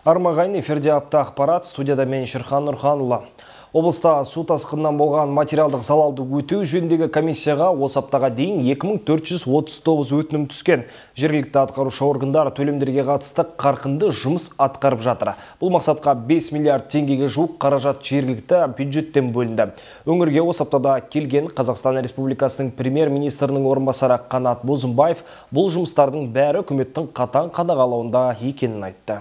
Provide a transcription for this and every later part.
Армағайын эфирде апта ақпарат, студияда мен Шерхан Нұрханұлы. Облыста су тасқынынан болған материалдық залалды өтеу жөніндегі комиссияға осы аптаға дейін 2439 өтінім түскен. Жергілікті атқарушы органдар төлемдерге қатысты қарқынды жұмыс атқарып жатыр. Бұл мақсатқа 5 миллиард теңгеге жуық қаражат жергілікті бюджеттен бөлінді. Өңірге осы аптада келген Қазақстан Республикасының премьер-министрінің орынбасары Қанат Бозымбаев бұл жұмыстардың бәрі үкіметтің қатаң қадағалауында екенін айтты.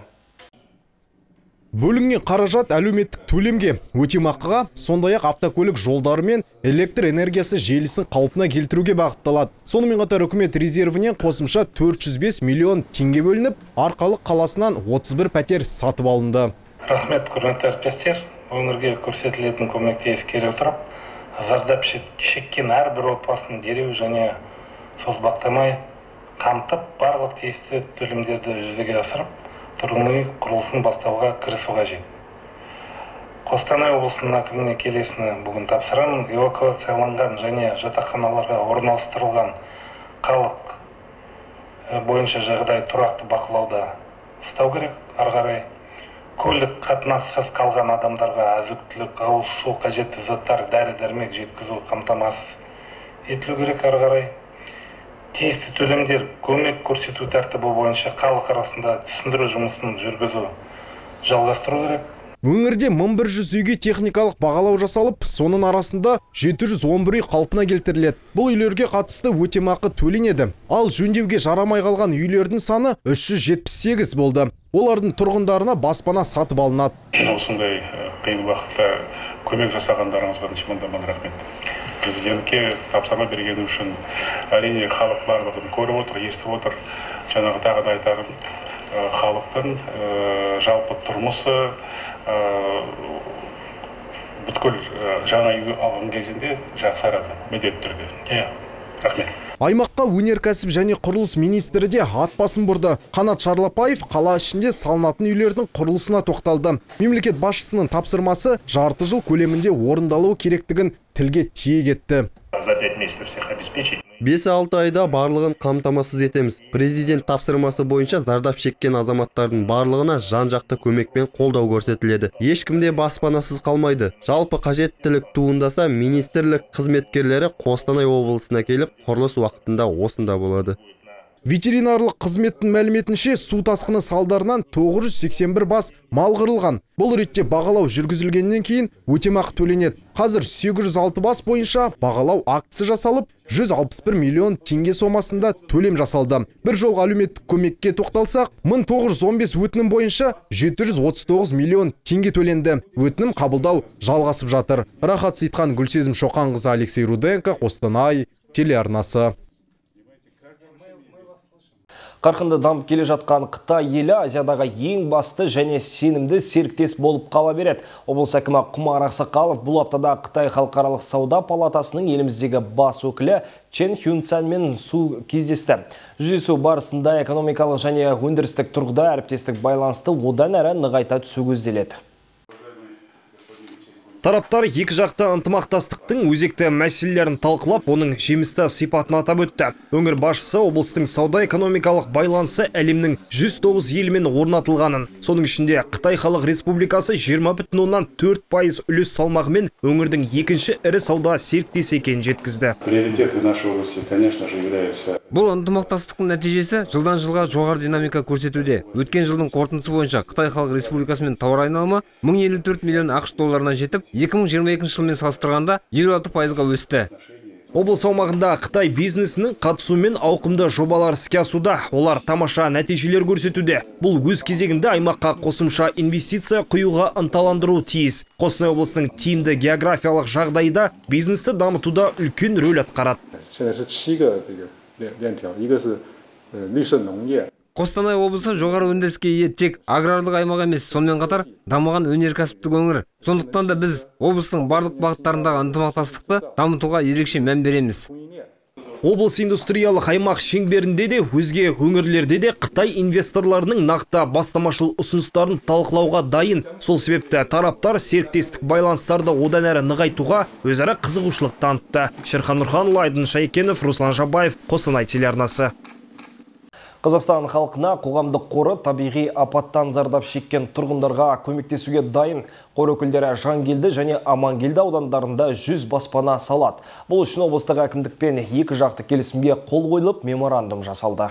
Бөлінген қаражат әлеуметтік төлемге, өтемақыға, сондай-ақ автокөлік жолдары мен электр энергиясы желісін қалпына келтіруге бағытталады. Сонымен қатар үкімет резервінен қосымша 405 миллион теңге бөлініп, Арқалық қаласынан 31 пәтер сатып алынды. Рахмет, құрметті әріптестер. Өңірге көрсетілетін көмекті ескере отырып, зардап шеккен әрбір отбасын дереу және созбақтамай қамтып, барлық тиісті төлемдерді жүзеге асырып, тұрғын үй құрылысын бастауға кірісу қажет. Қостанай облысының әкіміне келесіні бүгін тапсырамын. Эвакуацияланған және жатақханаларға орналастырылған халық бойынша жағдай тұрақты бақылауда ұстау керек. Ары қарай көлік қатынассыз қалған адамдарға азық-түлік, ауыз су, қажетті заттар, дәрі-дәрмек жеткізу қамтамасыз етілу керек. Ары қарай тиісті төлемдер көмек көрсету тәртібі бойынша халық арасында түсіндіру жұмысын жүргізу жалғастыру керек. Өңірде 1100 үйге техникалық бағалау жасалып, соның арасында 711 үй қалпына келтіріледі. Бұл үйлерге қатысты өтемақы төленеді. Ал жөндеуге жарамай қалған үйлердің саны 378 болды. Олардың тұрғындарына баспана сатып алынады. Осындай қиын уақытта көмек жасағандарыңызға шынымен рахмет. Президентке тапсырма бергені үшін әрине халық барлығын көріп отыр, естіп отыр. Жаңағы тағы да айтарым, халықтың жалпы тұрмысы бүткіл жаңа үй алған кезінде жақсарады, міндетті түрде. Рахмет. Аймаққа өнеркәсіп және құрылыс министрі де ат басын бұрды. Қанат Шарлапаев қала ішінде салынатын үйлердің құрылысына тоқталды. Мемлекет басшысының тапсырмасы жарты жыл көлемінде орындалуы керектігін тілге тиек етті. За 5 месяцев всех обеспечить. 5-6 айда барлығын қамтамасыз етеміз. Президент тапсырмасы бойынша зардап шеккен азаматтардың барлығына жан-жақты көмекпен қолдау көрсетіледі. Ешкімде баспанасыз қалмайды. Жалпы қажеттілік туындаса, министрлік қызметкерлері Қостанай облысына келіп, құрылыс уақытында осында болады. Ветеринарлық қызметтің мәліметінше су тасқыны салдарынан 981 бас мал қырылған. Бұл ретте бағалау жүргізілгеннен кейін өтемақы төленеді. Қазір 806 бас бойынша бағалау актісі жасалып, 161 миллион теңге сомасында төлем жасалды. Бір жолғы әлеуметтік көмекке тоқталсақ, 1915 өтінім бойынша 739 миллион теңге төленді. Өтінім қабылдау жалғасып жатыр. Рахат Сейтхан, Гүлсезім Шоқанқызы, Алексей Руденко, Қостанай телеарнасы. Қарқынды дамып келе жатқан Қытай елі Азиядағы ең басты және сенімді серіктес болып қала береді. Облыс әкімі Құмар Ақсақалов бұл аптада Қытай халықаралық сауда палатасының еліміздегі бас өкілі Чен Хюнцанмен кездесті. Жүздесу барысында экономикалық және өндірістік тұрғыда әріптестік байланысты одан әрі нығайта түсу көзделеді. Тараптар екі жақты ынтымақтастықтың өзекті мәселелерін талқылап, оның жемісті сипатын атап өтті. Өңір басшысы облыстың сауда-экономикалық байланысы әлемнің 109 елімен орнатылғанын, соның ішінде Қытай Халық Республикасы 20,4% үлес салмағымен өңірдің екінші ірі сауда серіктесі екенін жеткізді. Бұл ынтымақтастықтың нәтижесі жылдан жылға жоғары динамика көрсетуде. Өткен жылдың қорытындысы бойынша Қытай Халық Республикасымен тауар айналымы 1054 миллион ақш долларына жетіп, 2022 жылмен салыстырғанда 56%-ға өсті. Облыс аумағында Қытай бизнесінің қатысуымен ауқымды жобалар іске асуда. Олар тамаша нәтижелер көрсетуде. Бұл өз кезегінде аймаққа қосымша инвестиция құюға ынталандыру тиіс. Қостанай облысының тиімді географиялық жағдайда бизнесті дамытуда үлкен рөл атқарады. Қостанай облысы жоғары өндіріске ие тек аграрлық аймақ емес, сонымен қатар дамыған өнеркәсіптік өңір. Сондықтан да біз облыстың барлық бағыттарындағы ынтымақтастықты дамытуға ерекше мән береміз. Облыс индустриялық аймақ шеңберінде де, өзге өңірлерде де Қытай инвесторларының нақты бастамашыл ұсыныстарын талқылауға дайын. Сол себепті тараптар серіктестік байланыстарды одан әрі нығайтуға өзара қызығушылық танытты. Шерхан Нұрханұлы, Айдын Шайкенов, Руслан Жабаев, Қостанай телеарнасы. Қазақстан халқына қоғамдық қоры табиғи апаттан зардап шеккен тұрғындарға көмектесуге дайын. Қор өкілдері Жангелді және Амангелді аудандарында 100 баспана салады. Бұл үшін облыстық әкімдікпен екі жақты келісімге қол қойылып, меморандум жасалды.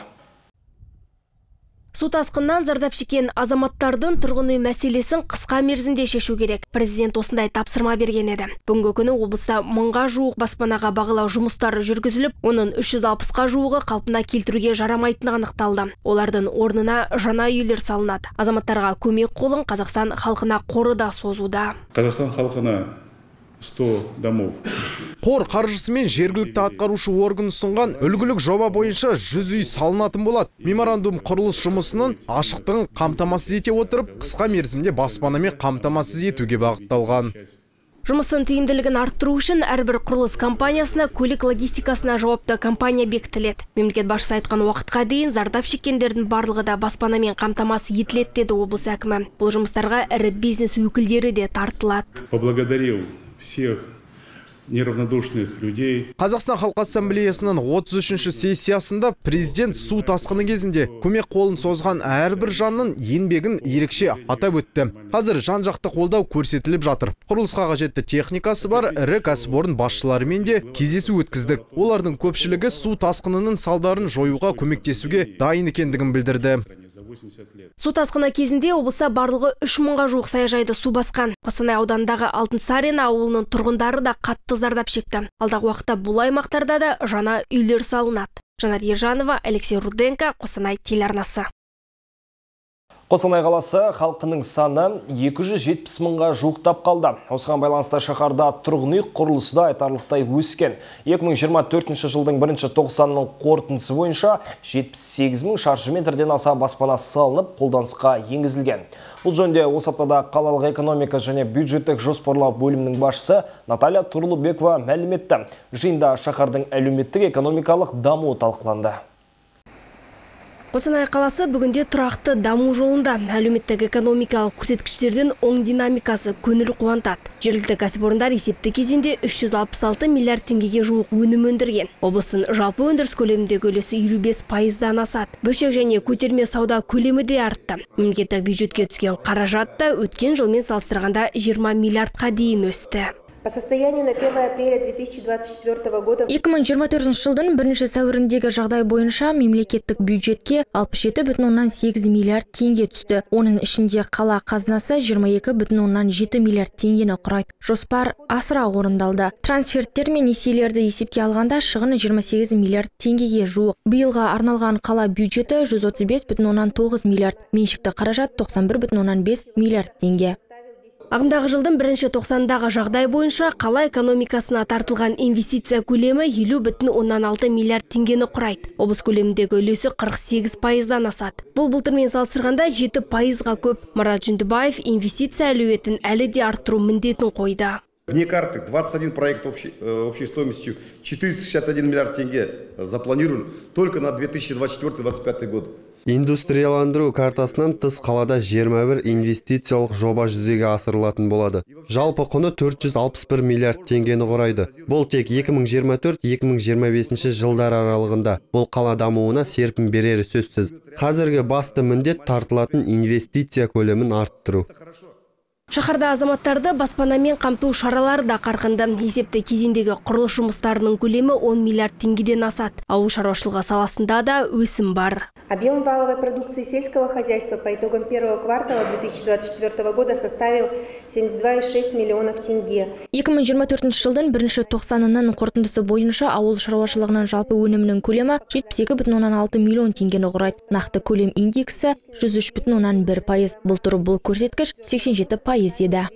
Су тасқыннан зардап шеккен азаматтардың тұрғын үй мәселесін қысқа мерзімде шешу керек. Президент осындай тапсырма берген еді. Бүгінгі күні облыста 1000-ға жуық баспанаға бағалау жұмыстары жүргізіліп, оның 360-қа жуығы қалпына келтіруге жарамайтыны анықталды. Олардың орнына жаңа үйлер салынады. Азаматтарға көмек қолын Қазақстан халқына қоры да созуда. Қазақстан халқына 100 домов. Қор қаржысымен жергілікті атқарушы орган ұсынған үлгілік жоба бойынша 100 үй салынатын болады. Меморандум құрылыс жұмысының ашықтығын қамтамасыз ете отырып, қысқа мерзімде баспанамен қамтамасыз етуге бағытталған. Жұмыстың тиімділігін арттыру үшін әрбір құрылыс компаниясына көлік логистикасына жауапты компания бекітіледі. Мемлекет басшысы айтқан уақытқа дейін зардап шеккендердің барлығы да баспанамен қамтамасыз етіледі деді облыс әкімі. Бұл жұмыстарға ірі бизнес өкілдері де тартылады. Поблагодарил всех неравнодушных людей. Қазақстан халқы ассамблеясының 33-ші сессиясында президент су тасқыны кезінде көмек қолын созған әрбір жанның еңбегін ерекше атап өтті. Қазір жан-жақты қолдау көрсетіліп жатыр. Құрылысқа қажетті техникасы бар ірі кәсіпорын басшыларымен де кездесу өткіздік. Олардың көпшілігі су тасқынының салдарын жоюға көмектесуге дайын екендігін білдірді. Су тасқыны кезінде облыста барлығы 3000-ға жуық саяжайды су басқан. Қостанай аудандағы Алтынсарин ауылының тұрғындары да қатты зардап шекті. Алдағы уақытта бұл аймақтарда да жаңа үйлер салынады. Жанар Ержанова, Алексей Руденко, Қостанай телеарнасы. Қостанай қаласы халқының саны 270 мыңға жуықтап қалды. Осыған байланысты шаһарда тұрғын үй құрылысы да айтарлықтай өскен. 2024 жылдың 1-90-ның қорытындысы бойынша 78 мың шаршы метрден аса баспана салынып, қолданысқа енгізілген. Бұл жөнінде осы аптада қалалық экономика және бюджеттік жоспарлау бөлімінің басшысы Наталья Турлыбекова мәлім етті. Жиында шаһардың әлеуметтік экономикалық дамуы талқыланды. Қостанай қаласы бүгінде тұрақты даму жолында. Әлеуметтік экономикалық көрсеткіштердің оң динамикасы көңіл қуантады. Жергілікті кәсіпорындар есепті кезеңде 366 миллиард теңгеге жуық өнім өндірген. Облыстың жалпы өндіріс көлеміндегі үлесі 55%-дан асады. Бөлшек және көтерме сауда көлемі де артты. Мемлекеттік бюджетке түскен қаражат та өткен жылмен салыстырғанда 20 миллиардқа дейін өсті. По состоянию на 1 апреля 2024 года 2024 жылдың 1 сәуіріндегі жағдай бойынша мемлекеттік бюджетке 67,8 миллиард теңге түсті. Оның ішінде қала қазынасы 22,7 миллиард теңгені құрайды. Жоспар асыра орындалды. Трансферттер мен несиелерді есепке алғанда шығыны 28 миллиард теңгеге жуық. Биылға арналған қала бюджеті 135,9 миллиард, меншікті қаражат 91,5 миллиард теңге. Ағымдағы жылдың 1-90-дағы жағдай бойынша қала экономикасына тартылған инвестиция көлемі 50,6 миллиард теңгені құрайды. Облыс көлеміндегі үлесі 48%-дан асады. Бұл былтырмен салыстырғанда 7%-ға көп. Марат Жүндібаев инвестиция әлеуетін әлі де арттыру міндетін қойды. Вне карты 21 проект общей стоимостью 461 миллиард тенге запланирован только на 2024-2025 год. Индустрияландыру картасынан тыс қалада 21 инвестициялық жоба жүзеге асырылатын болады. Жалпы құны 461 миллиард теңгені құрайды. Бұл тек 2024-2025 жылдар аралығында. Бұл қала дамуына серпін берері сөзсіз. Қазіргі басты міндет тартылатын инвестиция көлемін арттыру. Шаһарда азаматтарды баспанамен қамту шаралары да қарқынды. Есепті кезеңдегі құрылыс жұмыстарының көлемі 10 миллиард теңгеден асады. Ауыл шаруашылығы саласында да өсім бар. Объем валовой продукции сельского хозяйства по итогам первого квартала 2024 года составил 72,6 миллионов тенге. 2024 жылдың 1-90-ның қорытындысы бойынша ауыл шаруашылығының жалпы өнімінің көлемі 72,6 миллион теңгені құрайды. Нақты көлем индексі 103,1%. Бұл көрсеткіш 87% еді.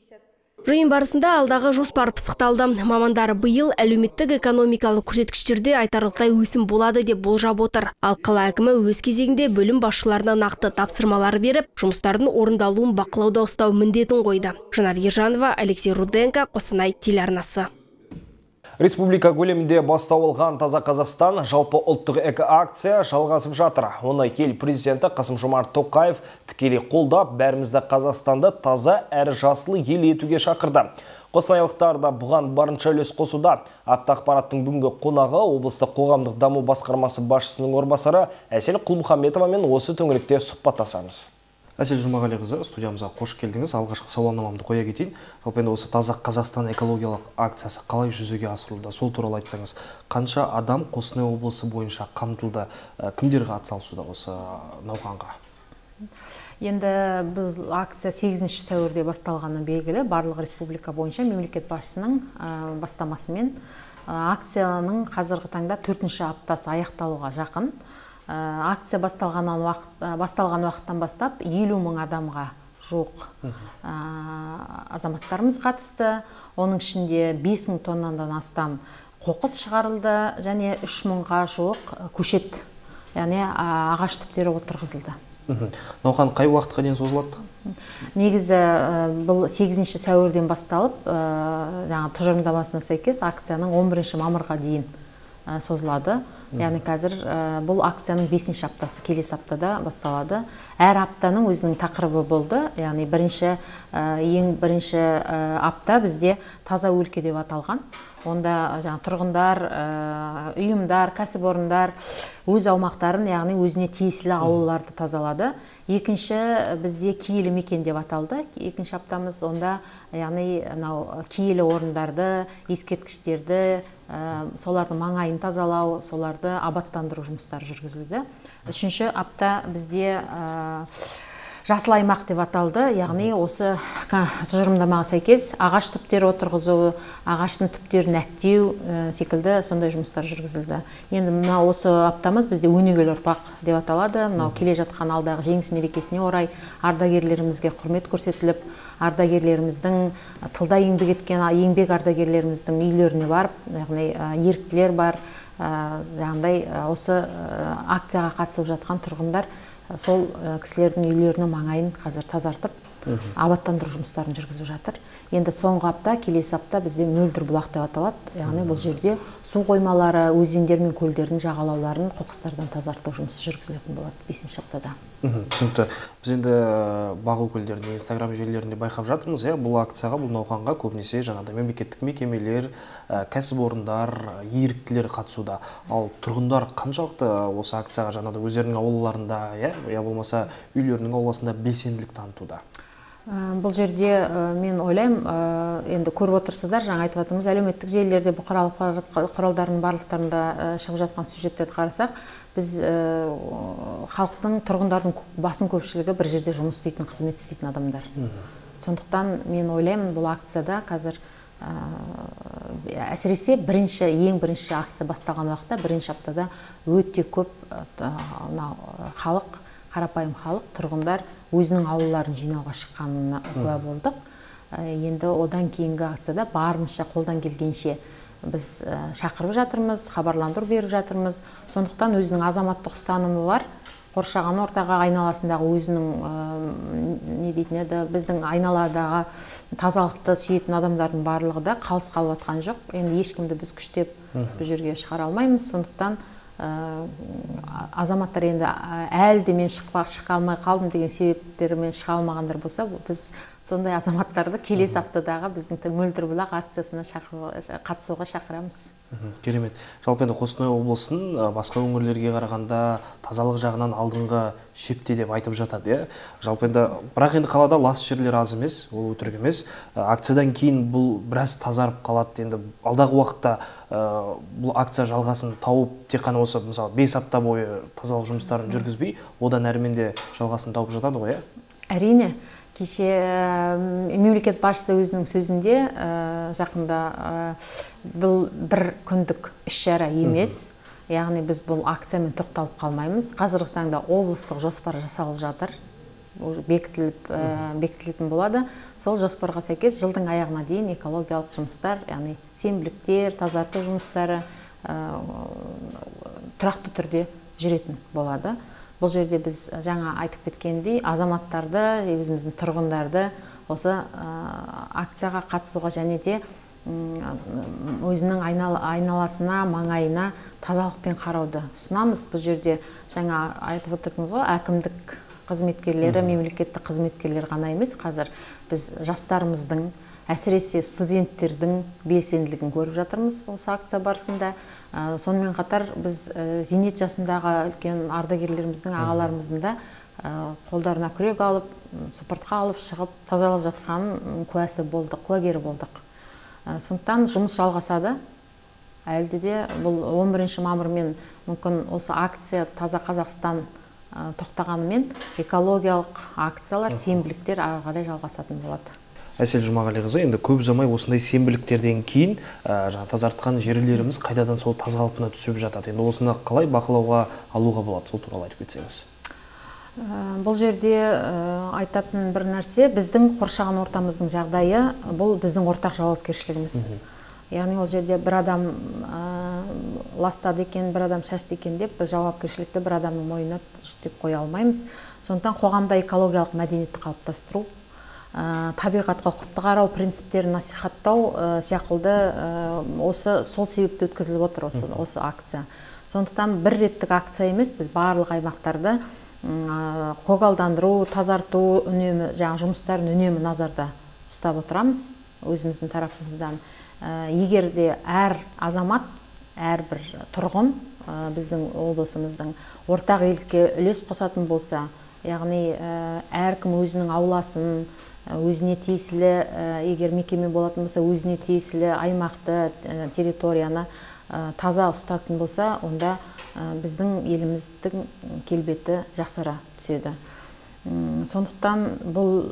Жиын барысында алдағы жоспар пысықталды. Мамандар биыл әлеуметтік экономикалық көрсеткіштерде айтарлықтай өсім болады деп болжап отыр. Ал қала әкімі өз кезегінде бөлім басшыларына нақты тапсырмалар беріп, жұмыстардың орындалуын бақылауда ұстау міндетін қойды. Жанар Ержанова, Алексей Руденко, Қостанай телеарнасы. Республика көлемінде басталған Таза Қазақстан жалпы ұлттық эко-акция жалғасып жатыр. Оны ел президенті Қасым-Жомарт Тоқаев тікелей қолдап, бәрімізді Қазақстанды таза әрі жасыл ел етуге шақырды. Қостанайлықтар да бұған барынша үлес қосуда. Ақпараттың бүгінгі қонағы облыстық қоғамдық даму басқармасы басшысының орынбасары Әсел Құлмұхамбетовамен осы төңіректе сұхбаттасамыз. Әсел Жұмағалиқызы, студиямызға қош келдіңіз. Алғашқы сауалнамамды қоя кетейін. Жалпы осы Таза Қазақстан экологиялық акциясы қалай жүзеге асырылуда? Сол туралы айтсаңыз, қанша адам Қостанай облысы бойынша қамтылды? Кімдерге атсалысуда осы науқанға? Енді біз акция 8 сәуірде басталғаны белгілі. Барлық республика бойынша мемлекет басшысының бастамасымен акцияның қазіргі таңда 4-ші аптасы аяқталуға жақын. Акция басталған уақыттан бастап 50 000 адамға жуық азаматтарымыз қатысты. Оның ішінде 5 000 тоннадан астам қоқыс шығарылды және 3 000-ға жуық көшет, яғни ағаш түптері отырғызылды. Науқан қай уақытқа дейін созылады? Негізі бұл 8 сәуірден басталып, жаңа тұжырымдамасына сәйкес акцияның 11 мамырға дейін созылады. Яғни қазір бұл акцияның 5-ші аптасы келесі аптада басталады. Әр аптаның өзінің тақырыбы болды. Яғни ең бірінші апта бізде таза өлке деп аталған. Онда тұрғындар, ұйымдар, кәсіпорындар өз аумақтарын, яғни өзіне тиесілі ауылдарды тазалады. Екінші бізде киелі мекен деп аталды. Екінші аптамыз онда, яғни киелі орындарды, ескерткіштерді, солардың маңайын тазалау, соларды абаттандыру жұмыстары жүргізілді. Үшінші апта бізде жасыл аймақ деп аталды, яғни осы тұжырымдамаға сәйкес ағаш түптері отырғызу, ағаштың түптерін әктеу секілді сондай жұмыстар жүргізілді. Енді осы аптамыз бізде өнегелі ұрпақ деп аталады. Келе жатқан алдағы жеңіс мерекесіне орай ардагерлерімізге құрмет көрсетіліп, ардагерлеріміздің тылда еңбек еткен еңбек ардагерлеріміздің үйлеріне барып, яғни еріктілер бар, жаңағыдай осы акцияға қатысып жатқан тұрғындар сол кісілердің үйлерінің маңайын қазір тазартып, абаттандыру жұмыстарын жүргізіп жатыр. Енді соңғы апта, келесі апта бізде мөлдір бұлақ деп аталады. Яғни бұл жерде су қоймалары, өзендер мен көлдердің жағалауларын қоқыстардан тазарту жұмысы жүргізілетін болады 5-ші аптада. Түсінікті. Біз енді бақ өкілдерінде, Инстаграм желілерінде байқап жатырмыз, бұл акцияға, бұл науқанға көбінесе жаңағыдай мемлекеттік мекемелер, кәсіпорындар, еріктілер қатысуда. Ал тұрғындар қаншалықты осы акцияға жаңағыдай өздерінің аулаларында, я болмаса үйлерінің ауласында белсенділік танытуда? Бұл жерде мен ойлаймын, енді көріп отырсыздар, жаңа айтып жатырмыз, әлеуметтік желілерде бұқаралық құралдардың барлықтарында шығып жатқан сюжеттерді қарасақ, біз халықтың, тұрғындардың басым көпшілігі бір жерде жұмыс істейтін, қызмет істейтін адамдар. Сондықтан мен ойлаймын, бұл акцияда қазір әсіресе ең бірінші акция басталған уақытта, бірінші аптада өте көп халық, қарапайым халық, тұрғындар өзінің аулаларын жинауға шыққанына куә болдық. Енді одан кейінгі акцияда барынша қолдан келгенше біз шақырып жатырмыз, хабарландыру беріп жатырмыз. Сондықтан өзінің азаматтық ұстанымы бар. Қоршаған ортаға, айналасындағы өзінің біздің айналадағы тазалықты сүйетін адамдардың барлығы да қалыс қалып жатқан жоқ. Енді ешкімді біз күштеп бұл жерге шығара алмаймыз. Сондықтан азаматтар енді әлде мен шыға алмай қалдым деген себептермен шыға алмағандар болса, біз сондай азаматтарды келесі аптадағы біздің мөлдір бұлақ акциясына қатысуға шақырамыз. Керемет. Жалпы енді Қостанай облысын басқа өңірлерге қарағанда тазалық жағынан алдыңғы шепте деп айтып жатады. Жалпы енді, бірақ енді қалада лас жерлер аз емес, ол өтірік емес. Акциядан кейін бұл біраз тазарып қалады. Енді алдағы уақытта бұл акция жалғасын тауып, тек қана осы мысалы 5 апта бойы тазалық жұмыстарын жүргізбей, одан әрмен де жалғасын тауып жатады ғой? Әрине. Кеше мемлекет басшысы өзінің сөзінде жақында бұл бір күндік іс-шара емес. Яғни біз бұл акциямен тоқталып қалмаймыз. Қазіргі таңда облыстық жоспар жасалып жатыр. Бекітілетін болады. Сол жоспарға сәйкес жылдың аяғына дейін экологиялық жұмыстар, яғни сенбіліктер, тазарту жұмыстары тұрақты түрде жүретін болады. Бұл жерде біз жаңа айтып кеткендей азаматтарды, өзіміздің тұрғындарды осы акцияға қатысуға және де өзінің айналасына, маңайына тазалықпен қарауды ұсынамыз. Бұл жерде жаңа айтып отырдыңыз ғой, әкімдік қызметкерлері, мемлекеттік қызметкерлер ғана емес, қазір біз жастарымыздың, әсіресе студенттердің белсенділігін көріп жатырмыз осы акция барысында. Сонымен қатар біз зейнет жасындағы үлкен ардагерлеріміздің, ағаларымыздың да қолдарына күрек алып, сыпыртқа алып шығып тазалап жатқан куәгері болдық. Сондықтан жұмыс жалғасады. Әлде де бұл 11 мамырмен мүмкін осы акция Таза Қазақстан тоқтағанымен экологиялық акциялар, сенбіліктер ары қарай жалғасатын болады. Әсел Жұмағалиқызы, енді көп ұзамай осындай сенбіліктерден кейін тазартқан жерлеріміз қайдадан сол таза қалпына түсіп жатады. Енді осыны қалай бақылауға алуға болады, сол туралы айтып кетсеңіз. Бұл жерде айтатын бір нәрсе, біздің қоршаған ортамыздың жағдайы, бұл біздің ортақ жауапкершілігіміз. Яғни ол жерде бір адам ластады екен, бір адам шашты екен деп, біз жауапкершілікті бір адамның мойнына жүктеп қоя алмаймыз. Сондықтан қоғамда экологиялық мәдениетті қалыптастыру, табиғатқа ұқыпты қарау принциптерін насихаттау сияқты сол себепті өткізіліп отыр осы акция. Сондықтан бір реттік акция емес, біз барлық аймақтарды көгалдандыру, тазарту үнемі, жұмыстарын үнемі назарда ұстап отырамыз өзіміздің тарапымыздан. Егер де әр азамат, әрбір тұрғын біздің облысымыздың ортақ игілікке үлес қосатын болса, яғни әркім өзінің ауласын, өзіне тиесілі, егер мекеме болатын болса, өзіне тиесілі аймақты, территорияны таза ұстатын болса, онда біздің еліміздің келбеті жақсара түседі. Сондықтан бұл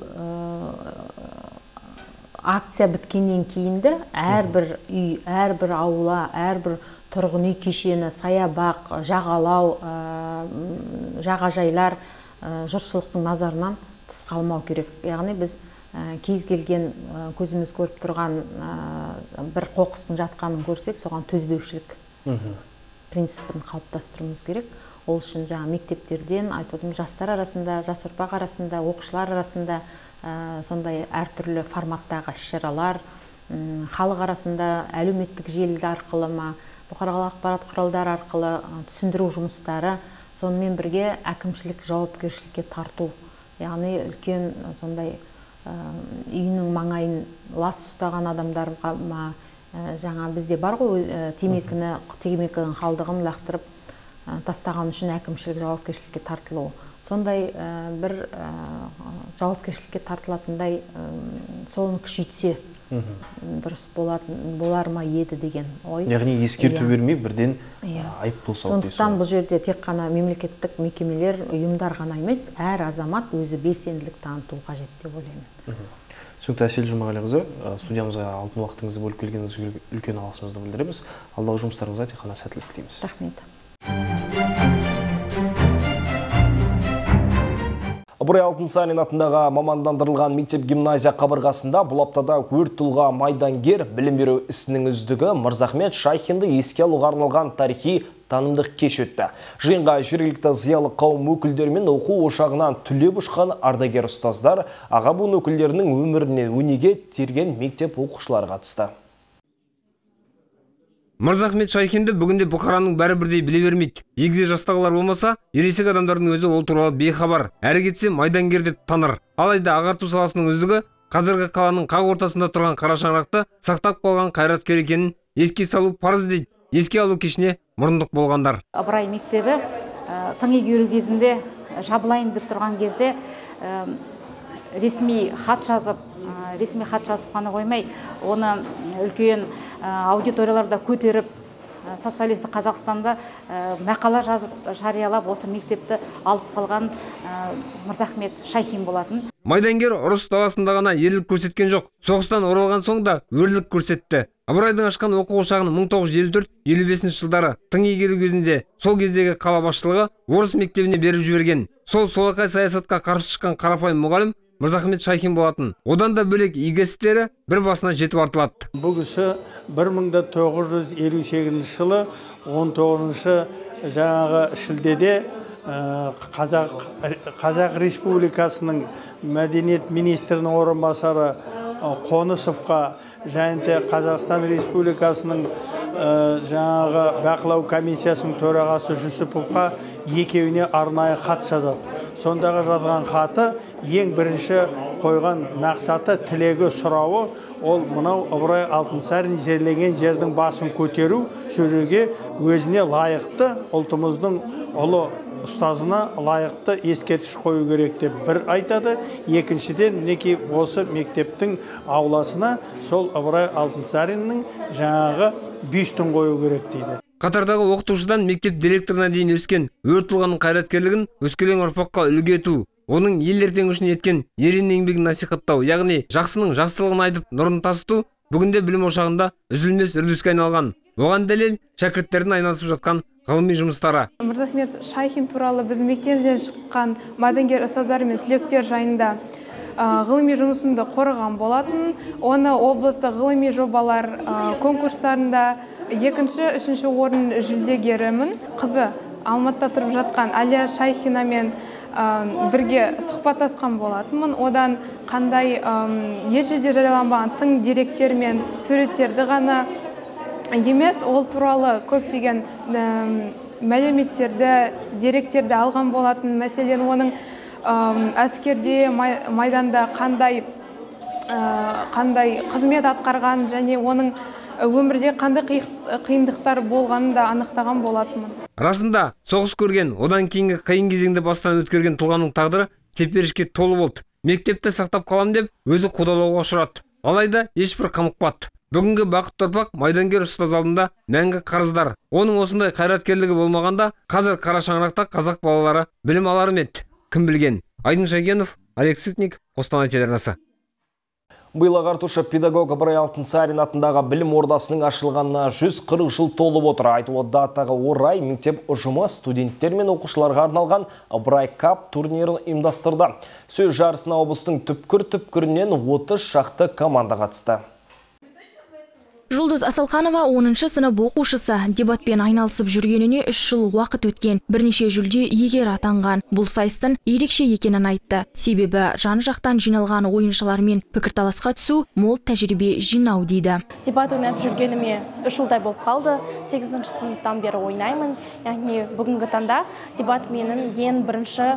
акция біткеннен кейінді әрбір үй, әрбір аула, әрбір тұрғын үй кешені, саябақ, жағалау, жағажайлар жұртшылықтың назарынан тыс қалмау керек. Яғни біз кез келген көзіміз көріп тұрған бір қоқыстың жатқанын көрсек, соған төзбеушілік принципін қалыптастыруымыз керек. Ол үшін жаңа мектептерден, жастар арасында, жас ұрпақ арасында, оқушылар арасында сондай әртүрлі форматтағы іс-шаралар, халық арасында әлеуметтік желі арқылы ма, бұқаралық ақпарат құралдары арқылы түсіндіру жұмыстары, сонымен бірге әкімшілік жауапкершілікке тарту. Яғни үлкен сондай үйінің маңайын лас ұстаған адамдарға ма, жаңа бізде бар ғой, темекінің қалдығын лақтырып тастаған үшін әкімшілік жауапкершілікке тартылу. Сондай бір жауапкершілікке тартылатындай соны күшейтсе дұрыс болар ма еді деген ой. Яғни ескерту бермей бірден айыппұл салу. Сондықтан бұл жерде тек қана мемлекеттік мекемелер, ұйымдар ғана емес, әр азамат өзі белсенділік таныту қажет деп ойлаймын. Түсінікті Әсел Жұмағалиқызы, студиямызға алтын уақытыңызды бөліп келгеніңізге үлкен алғысымызды білдіреміз. Алдағы жұмыстарыңызға тек қана сәттілік тілейміз. Рахмет. Ыбырай Алтынсарин атындағы мамандандырылған мектеп-гимназия қабырғасында бұл аптада өрт тұлға майдангер білім беру ісінің үздігі Мырзахмет Шайхинді еске алуға арналған тарихи танымдық кеш өтті. Жиынға жергілікті зиялы қауым өкілдері мен оқу ошағынан түлеп ұшқан ардагер ұстаздар, аға буын өкілдерінің өміріне өнеге терген мектеп оқушылары қатысты. Мырзахмет Шайхинді бүгінде бұқараның бәрі бірдей біле бермейді. Егде жастағылар болмаса, ересек адамдардың өзі ол туралы бейхабар. Әрі кетсе майдангер деп таныр. Алайда ағарту саласының үздігі қазіргі қаланың қақ ортасында тұрған қара шаңырақты сақтап қалған қайраткер екенін еске салу парыз дейді. Еске алу кешіне мұрындық болғандар. Ыбырай мектебі тың игеру кезінде жабылайын деп тұрған кезде ресми хат жазып қана қоймай, оны үлкен аудиторияларда көтеріп, социалистік Қазақстанда мақала жазып, жариялап, осы мектепті алып қалған Мырзахмет Шайхин болатын. Майдангер ұрыс даласында ғана ерлік көрсеткен жоқ. Соғыстан оралған соң да өрлік көрсетті. Ыбырайдың ашқан оқу ошағын 1954-55 жылдары тың игеру кезінде сол кездегі қала басшылығы орыс мектебіне беріп жіберген. Сол солақай саясатқа қарсы шыққан қарапайым мұғалім Мырзахмет Шайхин болатын. Одан да бөлек игі істері бір басына жетіп артылады. Бұл кісі 1958 жылы 19 жаңағы шілдеде Қазақ Республикасының мәдениет министрінің орынбасары Қонысовқа және де Қазақстан Республикасының жаңағы бақылау комиссиясының төрағасы Жүсіповқа екеуіне арнайы хат жазады. Сондағы жазған хаты ең бірінші қойған мақсаты, тілегі, сұрауы ол мынау Ыбырай Алтынсарин жерленген жердің басын көтеру, сол жерге өзіне лайықты, ұлтымыздың ұлы ұстазына лайықты ескерткіш қою керек деп бір айтады. Екіншіден, мінекей осы мектептің ауласына сол Ыбырай Алтынсариннің жаңағы бюстін қою керек дейді. Қатардағы оқытушыдан мектеп директорына дейін өскен өр тұлғаның қайраткерлігін өскелең ұрпаққа үлгі ету, оның ел ертеңі үшін еткен ерен еңбегін насихаттау, яғни жақсының жақсылығын айтып, нұрын тасыту бүгінде білім ошағында үзілмес үрдіске айналған. Оған дәлел шәкірттердің айналысып жатқан ғылыми жұмыстары. Мырзахмет Шайхин туралы біз мектептен шыққан мадангер ұстаздар мен түлектер жайында ғылыми жұмысымды қорғаған болатын. Оны облыстық ғылыми жобалар конкурстарында 2-3 орын жүлдегерімін. Қызы Алматыда тұрып жатқан Әлия Шайхинамен бірге сұхбаттасқан болатынмын. Одан қандай ешжерде жарияланбаған тың деректер мен суреттерді ғана емес, ол туралы көптеген мәліметтерді, деректерді алған болатын. Мәселен, оның әскерде, майданда қандай қызмет атқарған және оның өмірде қандай қиындықтар болғанын да анықтаған болатынмын. Расында, соғыс көрген, одан кейінгі қиын кезеңді бастан өткерген тұлғаның тағдыры теперішке толы болды. Мектепті сақтап қалам деп, өзі қудалауға ұшырады. Алайда ешбір қамықпады. Бүгінгі бақытты ұрпақ майдангер ұстаз алдында мәңгі қарыздар. Оның осындай қайраткерлігі болмағанда, қазір қара шаңырақта қазақ балалары білім алар ма еді? Кім білген? Айдын Шайгенов, Олег Сытник, Қостанай телеарнасы. Биыл ағартушы педагог Ыбырай Алтынсарин атындағы білім ордасының ашылғанына 140 жыл толып отыр. Айтуы датаға орай мектеп ұжымы студенттер мен оқушыларға арналған Ыбырай Кап турнирін ұйымдастырды. Сөз жарысына облыстың түпкір-түпкірінен 30 шақты команда қатысты. Жұлдыз Асалханова 10-шы сынып оқушысы. Дебатпен айналысып жүргеніне 3 жыл уақыт өткен. Бірнеше жүлде иегері атанған. Бұл сайыстың ерекше екенін айтты. Себебі жан-жақтан жиналған ойыншылармен пікірталасқа түсу, мол тәжірибе жинау дейді. Дебат ойнап жүргеніме 3 жылдай болып қалды. 8-ші сыныптан бері ойнаймын. Яғни бүгінгі таңда дебат менің ең бірінші,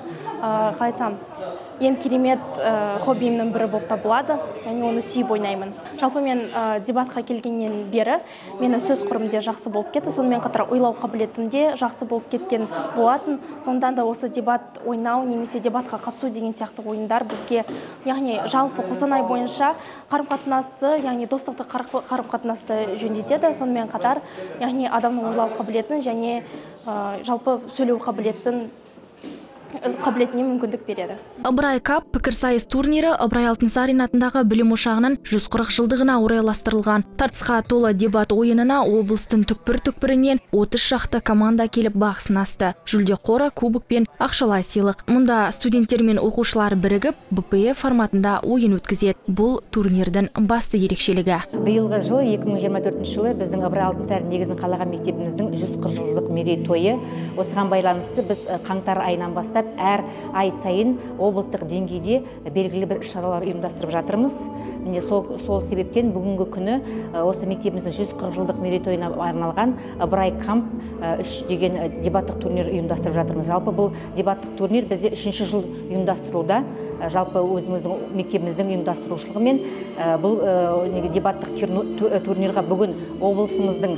ең керемет хоббиімнің бірі болып табылады. Яғни оны сүйіп ойнаймын. Жалпы мен дебатқа келгеннен бері мені сөз құрымде жақсы болып кетті. Сонымен қатар ойлау қабілетімде жақсы болып кеткен болатын. Сондан да осы дебат ойнау немесе дебатқа қатысу деген сияқты ойындар бізге, яғни жалпы Қостанай бойынша қарым-қатынасты, яғни достықты қарым-қатынасты жөндетеді. Сонымен қатар, яғни адамның ойлау қабілетін және жалпы сөйлеу қабілетіне мүмкіндік береді. Ыбырай Кап пікірсайыс турнирі Ыбырай Алтынсарин атындағы білім ошағының 140 жылдығына орайластырылған. Тартысқа толы дебат ойынына облыстың түкпір-түкпірінен 30 шақты команда келіп бақ сынасты. Жүлде қоры, кубок пен ақшалай сыйлық. Мұнда студенттер мен оқушылар бірігіп, БП форматында ойын өткізеді. Бұл турнирдің басты ерекшелігі. Биылғы жылы 2024 жылы біздің Ыбырай Алтынсарин негізін қалаған мектебіміздің 140 жылдық мерейтойы. Осыған байланысты біз қаңтар айынан бастап әр ай сайын облыстық деңгейде белгілі бір іс-шаралар ұйымдастырып жатырмыз. Міне сол себептен бүгінгі күні осы мектебіміздің 140 жылдық мерейтойына арналған Ыбырай Камп 3 деген дебаттық турнир ұйымдастырып жатырмыз. Жалпы бұл дебаттық турнир бізде 3-ші жыл ұйымдастырылуда. Жалпы өзіміздің мектебіміздің ұйымдастырушылығымен бұл дебаттық турнирға бүгін облысымыздың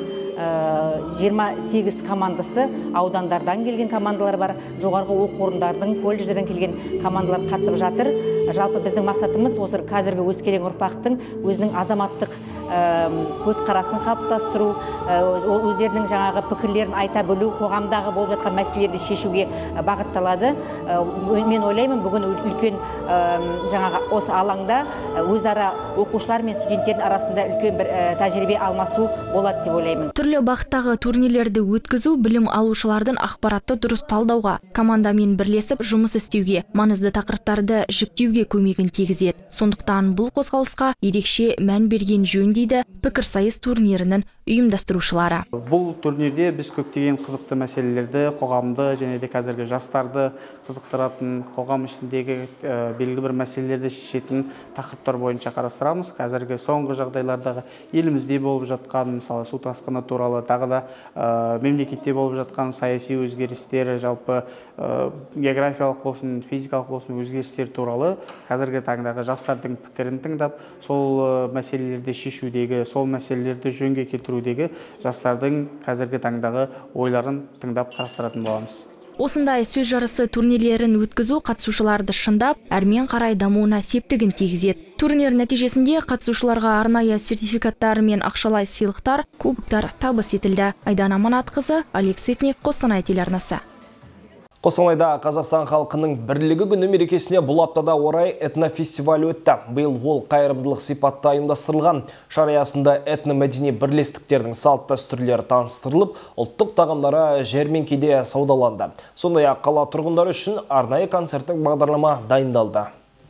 28 командасы, аудандардан келген командалар бар, жоғарғы оқу орындардың, колледждерден келген командалар қатысып жатыр. Жалпы біздің мақсатымыз осы қазіргі өскелең ұрпақтың өзінің азаматтық көзқарасын қалыптастыру, өздерінің жаңағы пікірлерін айта білу, қоғамдағы болып жатқан мәселелерді шешуге бағытталады. Мен ойлаймын, бүгін үлкен жаңағы осы алаңда өзара оқушылар мен студенттердің арасында үлкен бір тәжірибе алмасу болады деп ойлаймын. Түрлі бағыттағы турнирлерді өткізу білім алушылардың ақпаратты дұрыс талдауға, командамен бірлесіп жұмыс істеуге, маңызды тақырыптарды жіктеуге көмегін тигізеді. Сондықтан бұл қозғалысқа ерекше мән берген жөн дейді пікірсайыс турнирінің ұйымдастырушылары. Бұл турнирде біз көптеген қызықты мәселелерді, қоғамды және де қазіргі жастарды қызықтыратын, қоғам ішіндегі белгілі бір мәселелерді шешетін тақырыптар бойынша қарастырамыз. Қазіргі соңғы жағдайлардағы елімізде болып жатқан, мысалы су тасқыны туралы, тағы да мемлекетте болып жатқан саяси өзгерістер, жалпы географиялық болсын, физикалық болсын өзгерістер туралы қазіргі таңдағы жастардың пікірін тыңдап, сол мәселелерді шешудегі, сол мәселелерді жөнге келтірудегі жастардың қазіргі таңдағы ойларын тыңдап қарастыратын боламыз. Осындай сөз жарысы турнирлерін өткізу қатысушыларды шындап, әрмен қарай дамуына септігін тигізеді. Турнир нәтижесінде қатысушыларға арнайы сертификаттар мен ақшалай сыйлықтар, кубоктар табыс етілді. Айдана Манатқызы, Олег Сытник, Қостанай телеарнасы. Қостанайда Қазақстан халқының бірлігі күні мерекесіне бұл аптада орай этнофестиваль өтті. Биыл ол қайырымдылық сипатта ұйымдастырылған. Шара аясында этномәдени бірлестіктердің салт дәстүрлері таныстырылып, ұлттық тағамдары жәрмеңкеде саудаланды. Сондай-ақ қала тұрғындары үшін арнайы концерттік бағдарлама дайындалды.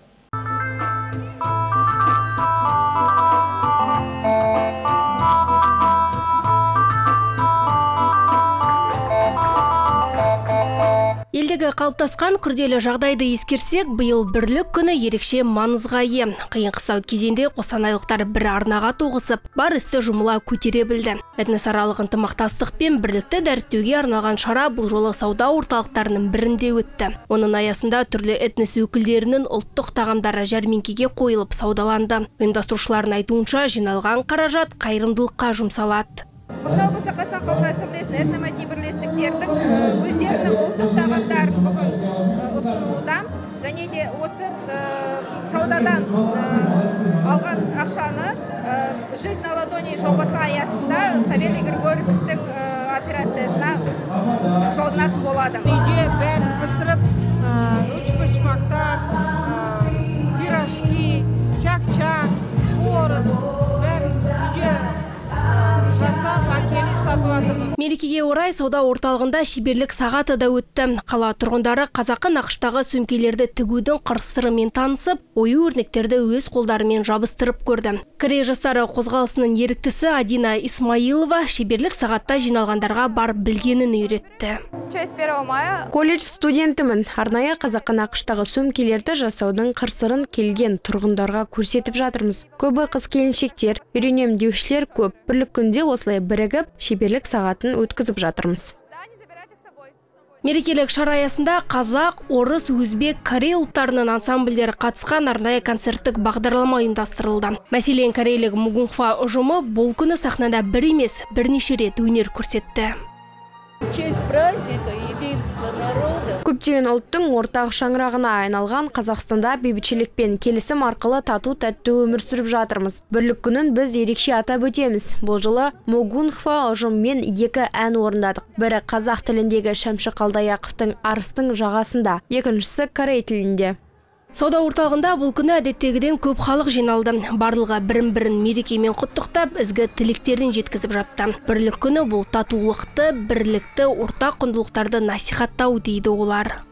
Елдегі қалыптасқан күрделі жағдайды ескерсек, биыл бірлік күні ерекше маңызға ие. Қиын-қыстау кезеңде қостанайлықтар бір арнаға тоғысып, бар істі жұмыла көтере білді. Этносаралық ынтымақтастық пен бірлікті дәріптеуге арналған шара бұл жолы сауда орталықтарының бірінде өтті. Оның аясында түрлі этнос өкілдерінің ұлттық тағамдары жәрмеңкеге қойылып саудаланды. Ұйымдастырушылардың айтуынша, жиналған қаражат қайырымдылыққа жұмсалады. Қостанай облысы Қазақстан халқы ассамблеясының этномәдени бірлестіктердің өздерінің ұлттық тағамдарын бүгін ұсынуда, және де осы саудадан алған ақшаны «Жизнь на ладони» жобасы аясында Савелий Григорьевтің операциясына жолданатын болады. Үйде бәрін пісіріп, үш-бұрышмақтар, пирожки, чак-чак, орыз, бәрін үйде Мерекеге орай сауда орталығында шеберлік сағаты да өтті. Қала тұрғындары қазақы нақыштағы сөмкелерді тігудің қыр-сырымен танысып, ою-өрнектерді өз қолдарымен жабыстырып көрді. Корей жастары қозғалысының еріктісі Адина Исмаилова шеберлік сағатта жиналғандарға бар білгенін үйретті. Колледж студентімін. Арнайы қазақы нақыштағы сөмкелерді жасаудың қыр-сырын келген тұрғындарға көрсетіп жатырмыз. Көбі қыз-келіншектер, үйренем деушілер көп. Бірлік күнде осылай бірігіп, шеберлік сағатын өткізіп жатырмыз. Мерекелік шара аясында қазақ, орыс, өзбек, корей ұлттарының ансамбльдері қатысқан арнайы концерттік бағдарлама ұйымдастырылды. Мәселен, корейлік Мугунхва ұжымы бұл күні сахнада бір емес, бірнеше рет өнер көрсетті. Көптеген ұлттың ортақ шаңырағына айналған Қазақстанда бейбітшілік пен келісім арқылы тату-тәтті өмір сүріп жатырмыз. Бірлік күнін біз ерекше атап өтеміз. Бұл жылы Мугунхва ұжыммен 2 ән орындадық. Бірі қазақ тіліндегі Шәмші Қалдаяқовтың «Арыстың жағасында», екіншісі корей тілінде. Сауда орталығында бұл күні әдеттегіден көп халық жиналды. Барлығы бірін-бірін мерекемен құттықтап, ізгі тілектерін жеткізіп жатты. Бірлік күні бұл татулықты, бірлікті, ортақ құндылықтарды насихаттау дейді олар.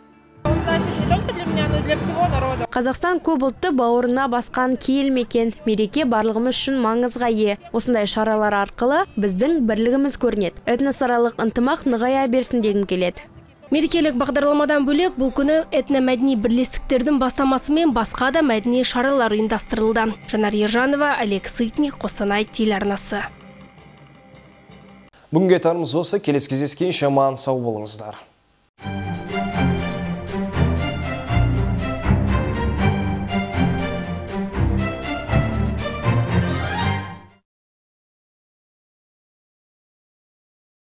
Қазақстан көп ұлтты бауырына басқан киелі мекен. Мереке барлығымыз үшін маңызға ие. Осындай шаралар арқылы біздің бірлігіміз көрінеді. Этносаралық ынтымақ нығая берсін дегім келеді. Мерекелік бағдарламадан бөлек бұл күні этномәдени бірлестіктердің бастамасымен басқа да мәдени шаралар ұйымдастырылды. Жанар Ержанова, Олег Сытник, Қостанай телеарнасы. Бүгінге тарымыз осы, келесі кездескенше аман сау болыңыздар.